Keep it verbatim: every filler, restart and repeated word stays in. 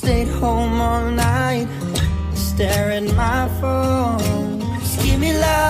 stayed home all night, stare at my phone. Just give me love,